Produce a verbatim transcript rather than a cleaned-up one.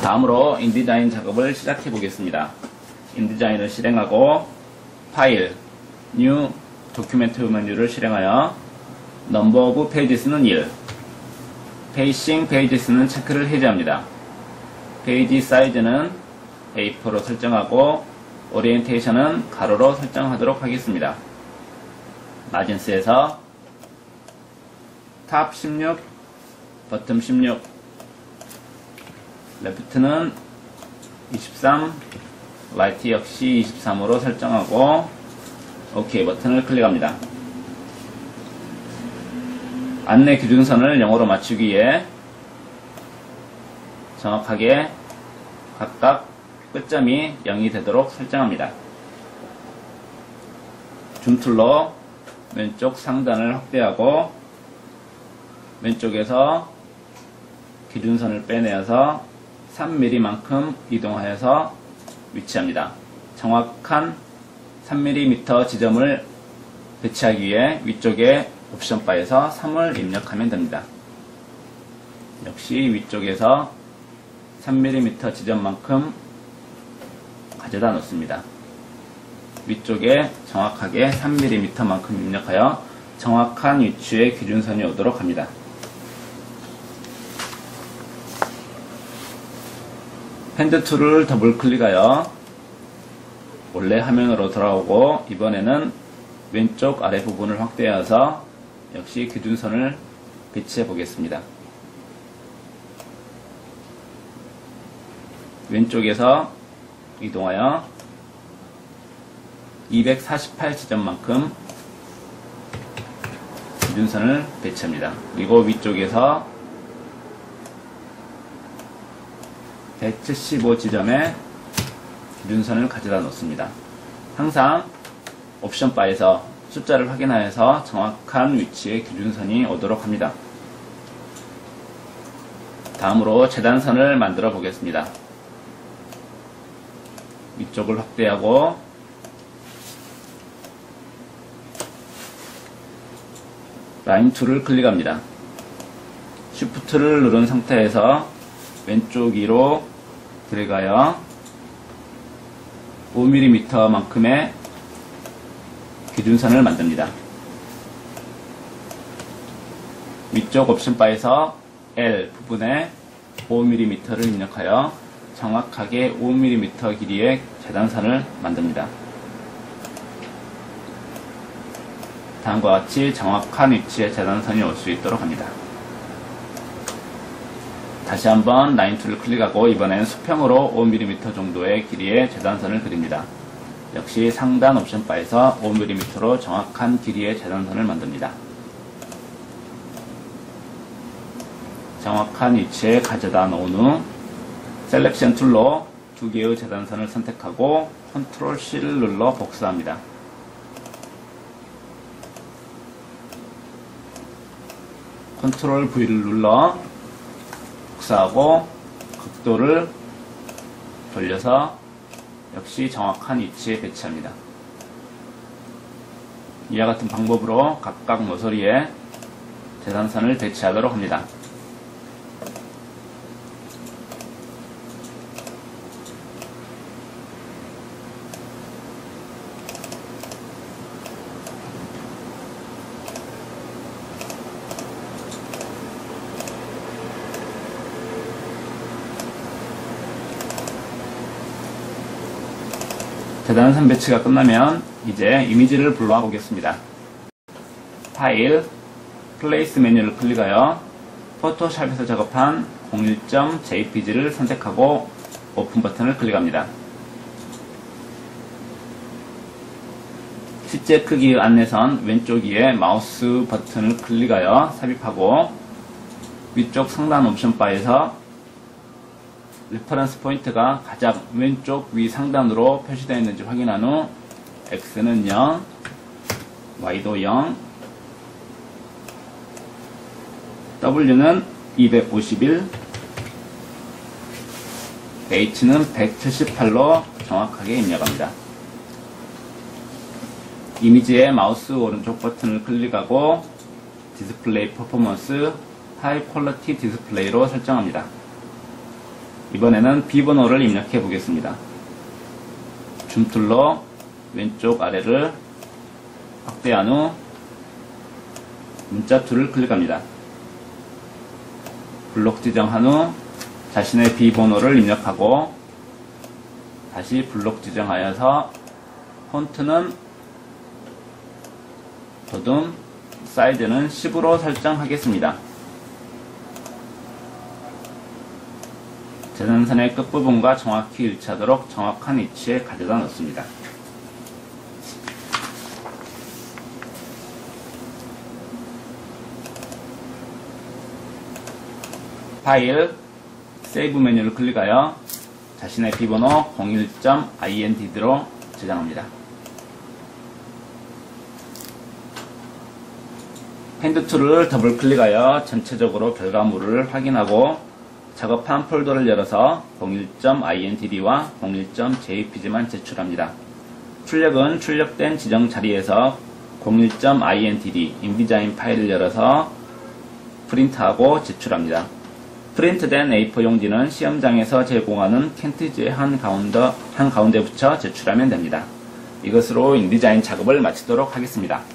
다음으로 인디자인 작업을 시작해 보겠습니다. 인디자인을 실행하고 파일, 뉴 도큐멘트 메뉴를 실행하여 넘버 오브 페이지스는 일, 페이싱 페이지스는 체크를 해제합니다. 페이지 사이즈는 에이 포로 설정하고 오리엔테이션은 가로로 설정하도록 하겠습니다. 마진스에서 탑 십육, 버텀 십육, 레프트는 이십삼, 라이트 역시 이십삼으로 설정하고 OK 버튼을 클릭합니다. 안내 기준선을 영어로 맞추기 위해 정확하게 각각 끝점이 영이 되도록 설정합니다. 줌툴로 왼쪽 상단을 확대하고 왼쪽에서 기준선을 빼내어서 삼 밀리미터만큼 이동하여서 위치합니다. 정확한 삼 밀리미터 지점을 배치하기 위해 위쪽에 옵션 바에서 삼을 입력하면 됩니다. 역시 위쪽에서 삼 밀리미터 지점만큼 가져다 놓습니다. 위쪽에 정확하게 삼 밀리미터만큼 입력하여 정확한 위치의 기준선이 오도록 합니다. 핸드 툴을 더블 클릭하여 원래 화면으로 돌아오고 이번에는 왼쪽 아래 부분을 확대해서 역시 기준선을 배치해 보겠습니다. 왼쪽에서 이동하여 이백사십팔 지점만큼 기준선을 배치합니다. 그리고 위쪽에서 백칠십오 지점에 기준선을 가져다 놓습니다. 항상 옵션 바에서 숫자를 확인하여서 정확한 위치의 기준선이 오도록 합니다. 다음으로 재단선을 만들어 보겠습니다. 위쪽을 확대하고 라인 툴을 클릭합니다. 쉬프트를 누른 상태에서 왼쪽 위로 들어가여 오 밀리미터만큼의 기준선을 만듭니다. 위쪽 옵션 바에서 L 부분에 오 밀리미터를 입력하여 정확하게 오 밀리미터 길이의 재단선을 만듭니다. 다음과 같이 정확한 위치의 재단선이 올 수 있도록 합니다. 다시 한번 라인 툴을 클릭하고 이번엔 수평으로 오 밀리미터 정도의 길이의 재단선을 그립니다. 역시 상단 옵션 바에서 오 밀리미터로 정확한 길이의 재단선을 만듭니다. 정확한 위치에 가져다 놓은 후 셀렉션 툴로 두 개의 재단선을 선택하고 컨트롤 C를 눌러 복사합니다. 컨트롤 V를 눌러 복사하고 각도를 돌려서 역시 정확한 위치에 배치합니다. 이와 같은 방법으로 각각 모서리에 재단선을 배치하도록 합니다. 재단선 배치가 끝나면 이제 이미지를 불러와 보겠습니다. 파일, 플레이스 메뉴를 클릭하여 포토샵에서 작업한 공일 점 제이피지를 선택하고 오픈 버튼을 클릭합니다. 실제 크기의 안내선 왼쪽 위에 마우스 버튼을 클릭하여 삽입하고 위쪽 상단 옵션 바에서 레퍼런스 포인트가 가장 왼쪽 위 상단으로 표시되어 있는지 확인한 후 X는 영, Y도 영, W는 이백오십일, H는 백칠십팔로 정확하게 입력합니다. 이미지의 마우스 오른쪽 버튼을 클릭하고 디스플레이 퍼포먼스 하이 퀄리티 디스플레이로 설정합니다. 이번에는 비번호를 입력해 보겠습니다. 줌툴로 왼쪽 아래를 확대한 후 문자 툴을 클릭합니다. 블록 지정한 후 자신의 비번호를 입력하고 다시 블록 지정하여서 폰트는 더듬, 사이즈는 십으로 설정하겠습니다. 재단선의 끝부분과 정확히 일치하도록 정확한 위치에 가져다 놓습니다. 파일, 세이브 메뉴를 클릭하여 자신의 비번호 공일 점 아이엔티디로 저장합니다. 핸드 툴을 더블 클릭하여 전체적으로 결과물을 확인하고 작업한 폴더를 열어서 공일 점 아이엔티디와 공일 점 제이피지만 제출합니다. 출력은 출력된 지정 자리에서 공일 점 아이엔티디 인디자인 파일을 열어서 프린트하고 제출합니다. 프린트된 에이포 용지는 시험장에서 제공하는 캔티지의 한 가운데, 한 가운데 붙여 제출하면 됩니다. 이것으로 인디자인 작업을 마치도록 하겠습니다.